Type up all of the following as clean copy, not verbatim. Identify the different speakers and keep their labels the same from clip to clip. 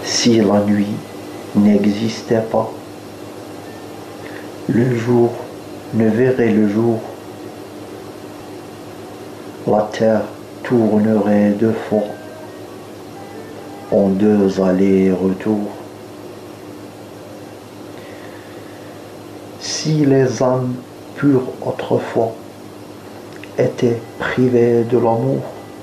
Speaker 1: Si la nuit n'existait pas, le jour ne verrait le jour, la terre tournerait deux fois en deux allers-retours. Si les âmes pures autrefois étaient privées de l'amour,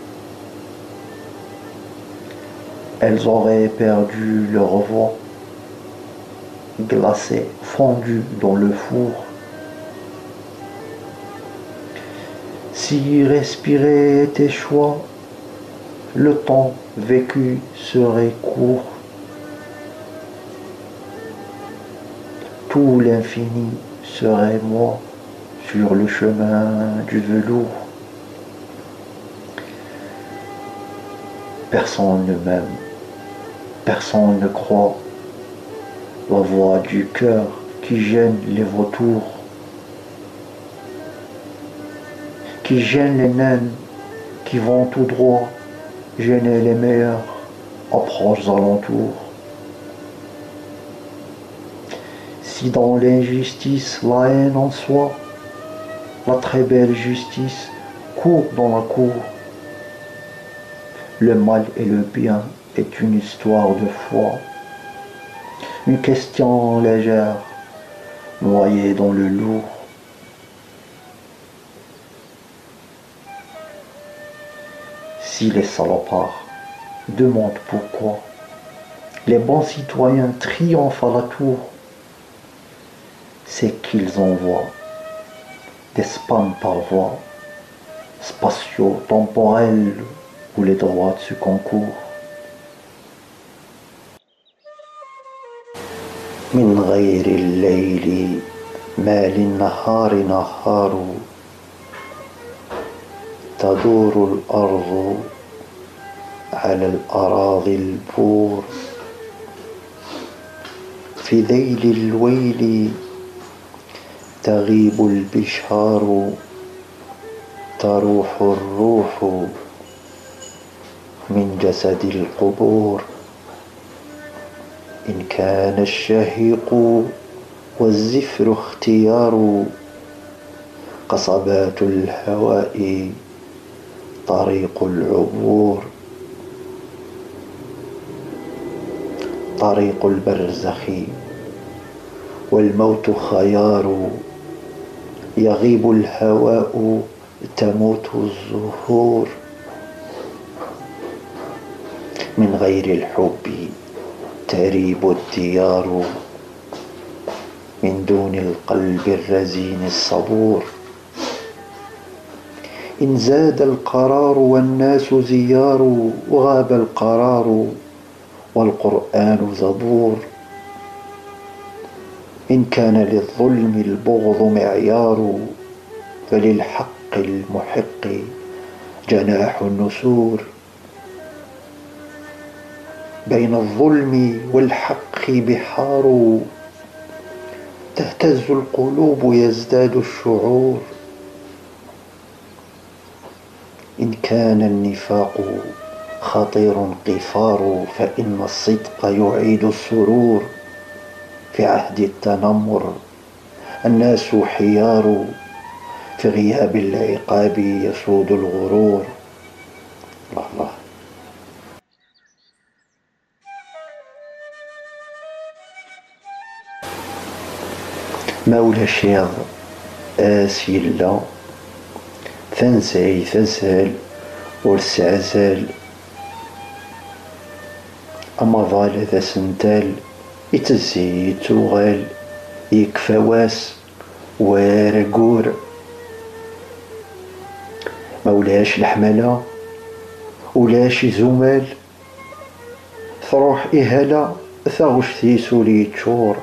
Speaker 1: elles auraient perdu leur voix, glacées, fondues dans le four. Si respirer était choix, le temps vécu serait court. Tout l'infini serait moi sur le chemin du velours. Personne ne m'aime, personne ne croit. La voix du cœur qui gêne les vautours, qui gêne les naines qui vont tout droit, gêner les meilleurs aux proches alentours. Si dans l'injustice la haine en soi, la très belle justice court dans la cour. Le mal et le bien est une histoire de foi, une question légère, noyée dans le lourd. Si les salopards demandent pourquoi les bons citoyens triomphent à la tour, c'est qu'ils envoient des spams par voie spatio-temporels où les droits se concourent. من غير الليل ما للنهار نهار تدور الأرض على الأراضي البور في ذيل الويل تغيب البشار تروح الروح من جسد القبور إن كان الشهيق والزفر اختيار قصبات الهواء طريق العبور طريق البرزخ والموت خيار يغيب الهواء تموت الزهور من غير الحب تريب الديار من دون القلب الرزين الصبور إن زاد القرار والناس زيار وغاب القرار والقرآن زبور إن كان للظلم البغض معيار فللحق المحق جناح النسور بين الظلم والحق بحار تهتز القلوب يزداد الشعور إن كان النفاق خطير قفار فإن الصدق يعيد السرور في عهد التنمر الناس حيار في غياب العقاب يسود الغرور. الله مولى شيخ آسيلا ثنساي ثنسال ورسعزال أما ظال ذا سنتال يتزي يتوغال يكفواس وارقور مولاش الحملة ولاش زمال تروح إهالة ثغش ثيسولي تشور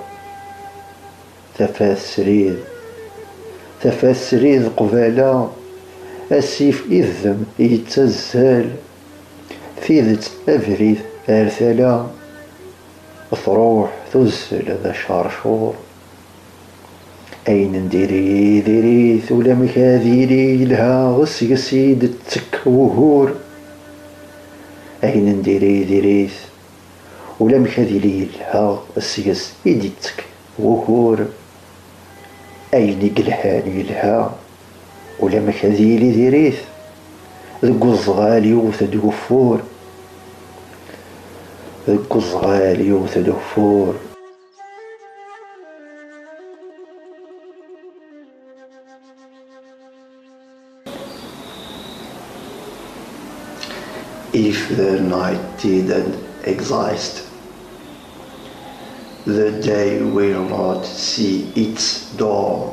Speaker 1: ثفاث سريد قبالة السيف إذم يتزال فيذت أفريد أرثلا تروح تزل ذا شارشور أين نديري ذريث ولا مكاذيري لها غس يسيد تك وهور أين نديري ذريث ولا مكذلي لها السياس إيديتك وكور أيني قلحاني لها ولا مكذلي ديريث ذك الزغالي وثدوفور ذك الزغالي وثدوفور. If the night didn't exist, the day will not see its dawn.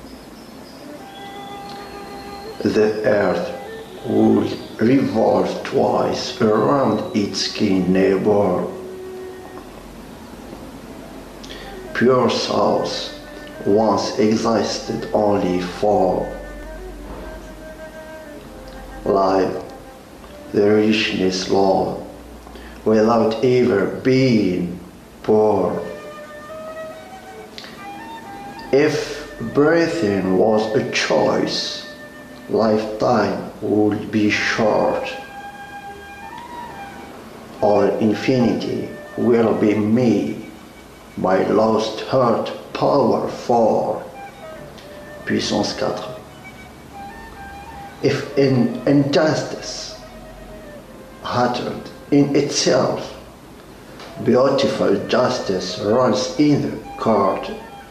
Speaker 1: The earth would revolve twice around its keen neighbor. Pure souls once existed only for life, the richness Lord, without ever being poor. If breathing was a choice, lifetime would be short. All infinity will be me, my lost heart power 4. Puissance 4. If injustice uttered in itself, beautiful justice runs in the court.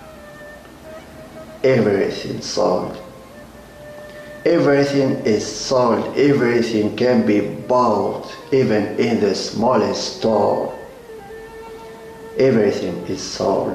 Speaker 1: Everything sold. Everything is sold. Everything can be bought, even in the smallest store. Everything is sold.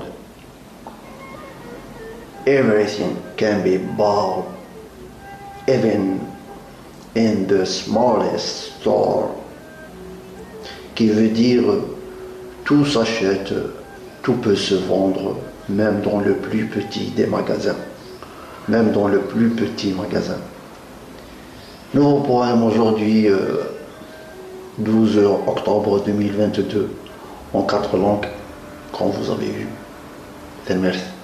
Speaker 1: Everything can be bought, even in the smallest store. Qui veut dire tout s'achète, tout peut se vendre, même dans le plus petit des magasins. Même dans le plus petit magasin. Nouveau poème aujourd'hui, 12 octobre 2022, en 4 langues, comme vous avez vu. Merci.